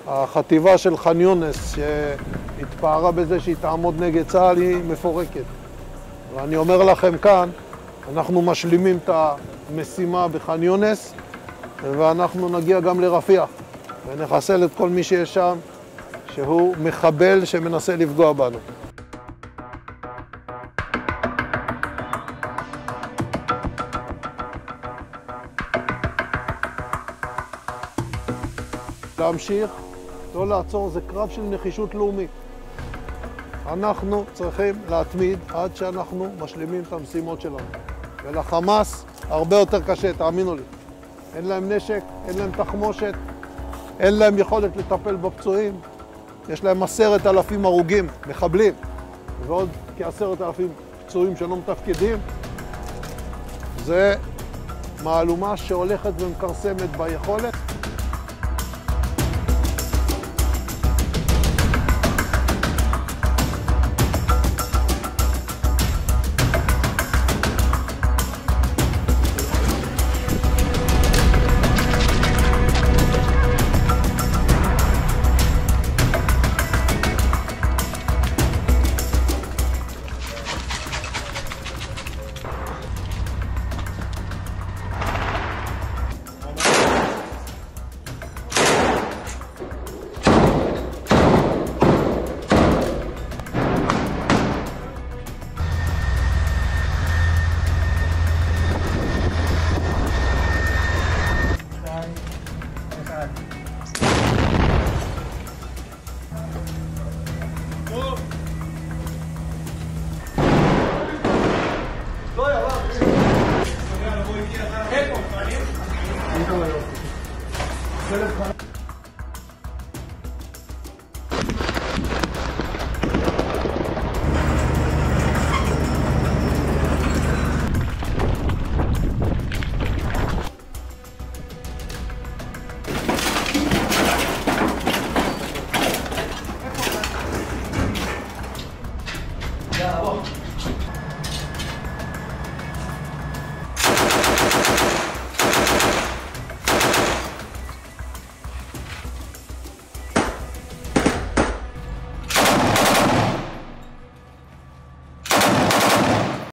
החטיבה של ח'אן יונס, שהתפארה בזה שהיא תעמוד נגד צה"ל, היא מפורקת. ואני אומר לכם כאן, אנחנו משלימים את המשימה בח'אן יונס, ואנחנו נגיע גם לרפיח, ונחסל את כל מי שיש שם, שהוא מחבל שמנסה לפגוע בנו. להמשיך, לא לעצור, זה קרב של נחישות לאומית. אנחנו צריכים להתמיד עד שאנחנו משלימים את המשימות שלנו. ולחמאס הרבה יותר קשה, תאמינו לי. אין להם נשק, אין להם תחמושת, אין להם יכולת לטפל בפצועים. יש להם 10,000 הרוגים, מחבלים, ועוד כ10,000 פצועים שלא מתפקדים. זה מהלומה שהולכת ומכרסמת ביכולת